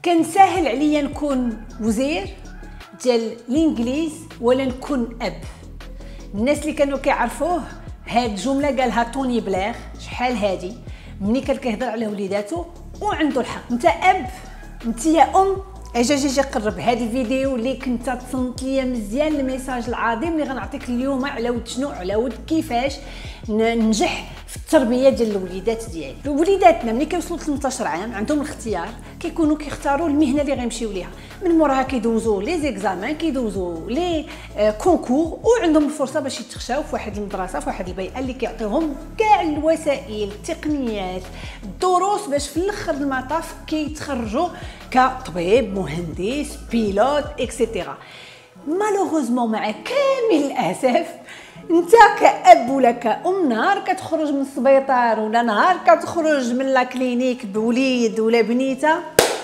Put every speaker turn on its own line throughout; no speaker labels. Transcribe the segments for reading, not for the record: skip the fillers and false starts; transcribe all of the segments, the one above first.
كان ساهل عليا نكون وزير ديال الانجليز ولا نكون اب. الناس اللي كانوا كيعرفوه هاد الجمله قالها توني بلير شحال هادي ملي كان كيهضر على وليداتو وعنده الحق. انت اب، انت يا ام، اجي قرب هاد الفيديو اللي كنت تصنت ليا مزيان الميساج العظيم اللي غنعطيك اليوم على ود شنو، على ود كيفاش ننجح في التربيه ديال الوليدات ديالي. وليداتنا ملي كيوصلوا 18 عام عندهم الاختيار، كيكونوا كيختاروا المهنه اللي غيمشيو ليها، من موراها كيدوزوا لي زيكزامان، كيدوزوا لي كونكور، وعندهم الفرصه باش يتخشاو في واحد المدرسه في واحد البيئه اللي كيعطيوهم كاع الوسائل، التقنيات، الدروس باش في الاخر المطاف كيتخرجوا كطبيب، مهندس، بيلوت اكسيتيرا. مالوغوزمون مع كامل الاسف انت كأب ولا كأم نهار كتخرج من السبيطار ولا نهار كتخرج من لا كلينيك بوليد ولا بنيته،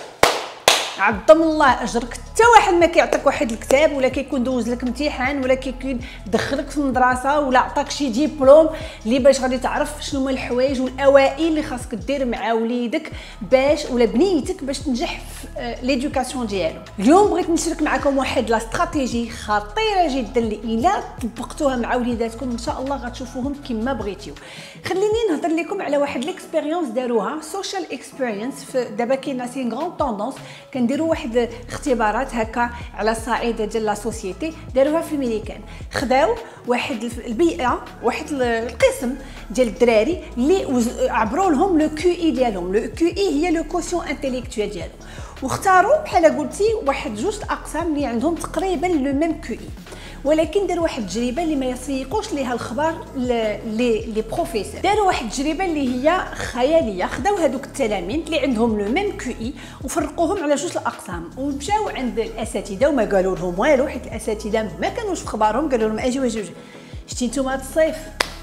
عظم الله اجرك. حتى واحد ما كيعطيك واحد الكتاب ولا كيكون دوز لك امتحان ولا كيكون دخلك في المدرسه ولا عطاك شي ديبلوم اللي باش غادي تعرف شنو هما الحوايج والاوائل اللي خاصك دير مع وليدك باش ولا بنيتك باش تنجح في ليدوكاسيون ديالو. اليوم بغيت نشارك معكم واحد لا استراتيجي خطيره جدا اللي الا طبقتوها مع وليداتكم ان شاء الله غتشوفوهم كما بغيتيو. خليني نهضر لكم على واحد ليكسبيريونس داروها سوشيال اكسبيرينس. دابا كاينه سي غران توندونس كنديروا واحد اختبارات هكا على الصعيد ديال لا سوسيتي، داروها في الميريكان. خداو واحد البيئه، واحد القسم ديال الدراري اللي عبروا لهم لو كيو اي ديالهم. لو كيو اي هي لو كوسيون انتيليكتويل ديالهم، واختاروا بحال قلتي واحد جوج الاقسام اللي عندهم تقريبا لو ميم كيو اي، ولكن داروا واحد التجربه اللي ما يسيقوش ليها الخبر لي بروفيسور. داروا واحد التجربه اللي هي خياليه. خداو هذوك التلاميذ اللي عندهم لو ميم كيو اي وفرقوهم على جوج الاقسام، ومشاو عند الاساتذه وما قالوا لهم والو، حيت الاساتذه ما كانوش في خبارهم. قالوا لهم اجيو شتي نتوما هذا الصيف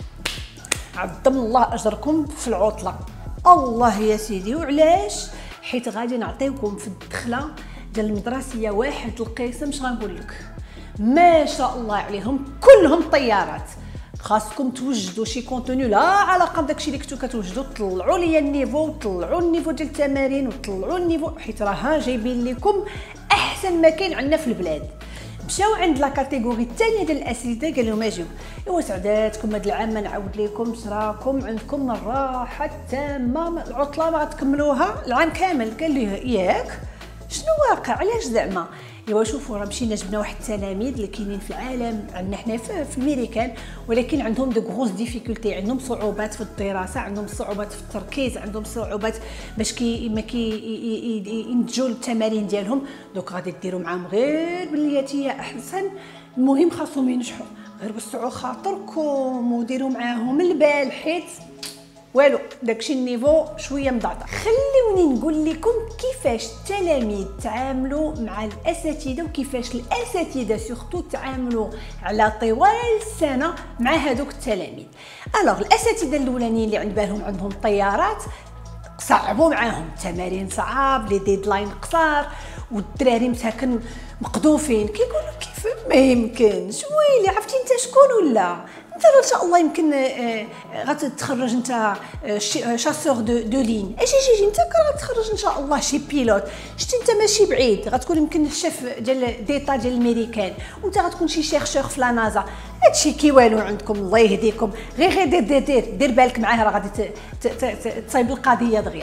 عظم الله اجركم في العطله. الله يا سيدي، وعلاش؟ حيت غادي نعطيوكم في الدخله ديال المدرسيه واحد القسم، اش غنقول لك، ما شاء الله عليهم كلهم طيارات. خاصكم توجدوا شي كونتوني لا علاقه بداكشي اللي كنتو كتوجدوا، طلعوا ليا النيفو، طلعوا النيفو ديال التمارين، وطلعوا النيفو، حيت راه جايبين لكم احسن ما كاين عندنا في البلاد. مشاو عند لا كاتيجوري الثانيه ديال الاساتذه، قال لهم اجيو ايوا سعداتكم هذا العام ما نعاود لكم شراكم عندكم الراحه التامه، العطله ما غتكملوها العام كامل. قال لي ياك شنو واقع، علاش زعما؟ ايوا شوفوا راه مشينا جبنا واحد التلاميذ اللي كاينين في العالم عندنا حنا في الميريكان، ولكن عندهم دو غروس ديفيكولتي، عندهم صعوبات في الدراسه، عندهم صعوبات في التركيز، عندهم صعوبات باش ما ينتجوا التمارين ديالهم. دوك غادي ديروا معاهم غير باللي احسن، المهم خاصهم ينجحوا، غير وسعوا خاطركم وديروا معاهم البال، حيت والو داكشي النيفو شويه مضعضع. خليوني نقول لكم كيفاش التلاميذ تعاملوا مع الاساتذه وكيفاش الاساتذه سورتو تعاملوا على طوال السنه مع هذوك التلاميذ. الوغ الاساتذه الاولانيين اللي عند بالهم عندهم طيارات صعبوا معاهم التمارين، صعاب، لي ديدلاين قصار، والدراري مساكن مقذوفين كيقولوا كيف ما يمكنش. ويلي عرفتي انت شكون ولا انت ان شاء الله يمكن غتتخرج انت شاسور دو لين، اجي انت غتخرج ان شاء الله شي بيلوت، شتي انت ماشي بعيد غتكون يمكن الشيف ديال ديتا ديال الميريكان، وانت غتكون شي شيرشور في لا نازا. هادشي كي والو عندكم، الله يهديكم. غير دير بالك معاه، راه غادي تصايب القضيه دغيا.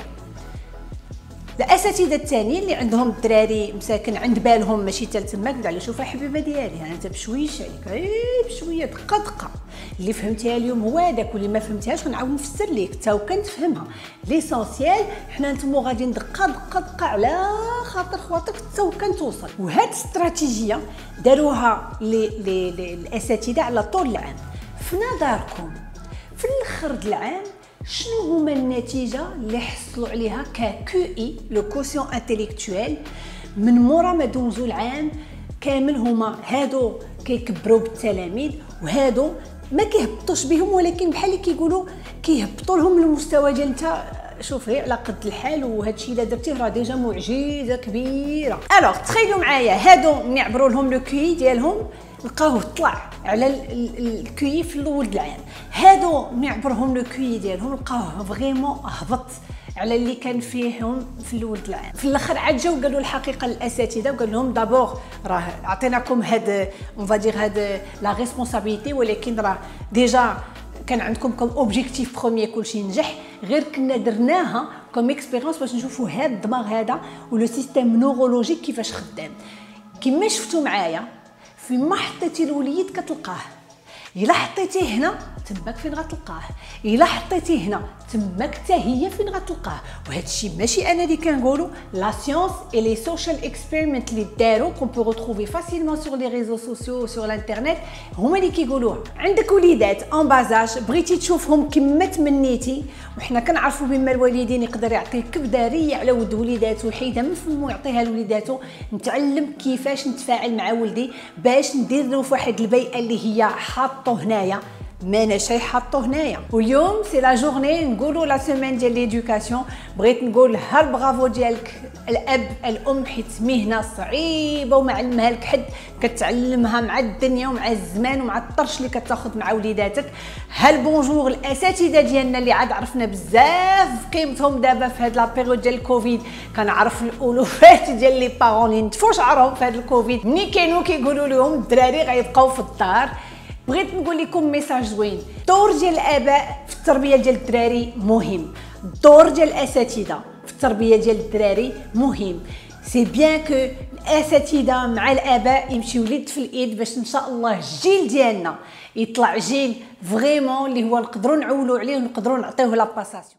الاساتذه الثانيين اللي عندهم الدراري مساكن عند بالهم ماشي حتى تماك، على شوفها حبيبه ديالي، ها انت بشويش عليك، غير بشويه دقه اللي فهمتيها اليوم هو هذاك، واللي ما فهمتيهاش غنعاود نفسر ليك حتى وكنتفهمها. ليسونسيال حنا نتوما غادي دقه على خاطر خواتك حتى وكنتوصل. وهاد الاستراتيجيه داروها الاساتذه على طول العام. في نظركم في الاخر د العام شنو هما النتيجه اللي حصلوا عليها ككيو اي لو كوسيون انتيليكتويل من مورا ما دوزوا العام كامل؟ هما هادو كيكبروا بالتلاميذ، وهادو ما كيهبطوش بهم، ولكن بحال اللي كيقولوا كيهبطوا لهم المستوى ديال انت شوف غير على قد الحال، وهادشي الا درتيه راه ديجا معجزه كبيره. الوغ تخيلوا معايا هادو ملي عبروا لهم لو كيو ديالهم لقاوه طلع على الكيو في الاول د العام، هادو ملي عبرهم لو كيو ديالهم لقاوه فريمون هبط على اللي كان فيهم في الاول العام. في الاخر عاد جاو قالوا الحقيقه الاساتذه وقال لهم دابور راه عطيناكم هاد اون فادير هاد لا ريسبونسابيلتي، ولكن راه ديجا كان عندكم كوم اوبجيكتيف بروميير كلشي ينجح، غير كنا درناها كوم اكسبيريونس باش نشوفوا هاد الدماغ هذا ولو سيستيم نورولوجيك كيفاش خدام. كما شفتوا معايا فيما حطيتي الوليد كتلقاه، الا حطيتيه هنا تماك فين غتلقاه، الا حطيتيه هنا تماك حتى هي فين غتلقاه. وهذا الشيء ماشي انا اللي كنقولو، لا سيونس اي لي سوشيال اكسبيريمنت اللي داروا كون بو روتروفي فاسيلمون سور لي ريزو سوسيو سور الانترنت هما اللي كيقولوها. عندك وليدات اون بازاج بغيتي تشوفهم كما تمنيتي، وحنا كنعرفوا بما الوالدين يقدر يعطي كبده ريه على ولد وليداتو يحيدها من فمو يعطيها لوليداتو. نتعلم كيفاش نتفاعل مع ولدي باش ندير له في واحد البيئه اللي هي حاطه هنايا ما شي حاطو هنايا. واليوم سي لا جورني نقولوا لا سيمين ديال ليدوكاسيون. بغيت نقول ها البرافو ديالك الاب الام، حيت مهنه صعيبه وما علمها لك حد، كتعلمها مع الدنيا ومع الزمان ومع الطرش اللي كتاخذ مع وليداتك. ها البونجور الاساتذه ديالنا اللي عاد عرفنا بزاف قيمتهم دابا في هاد لا بيريود ديال الكوفيد. كنعرف الالوفات ديال لي بارون اللي نتفوا شعرهم في هاد الكوفيد ملي كانوا كيقولوا لهم الدراري غيبقاو في الدار. بغيت نقول لكم ميساج زوين، الدور ديال الاباء في التربيه ديال الدراري مهم، الدور ديال الاساتذه في التربيه ديال الدراري مهم. سي بيان كو الاساتذه مع الاباء يمشيو يد في الايد باش ان شاء الله الجيل ديالنا يطلع جيل فريمون اللي هو نقدروا نعولوا عليه ونقدروا نعطيوه لا باساسيون.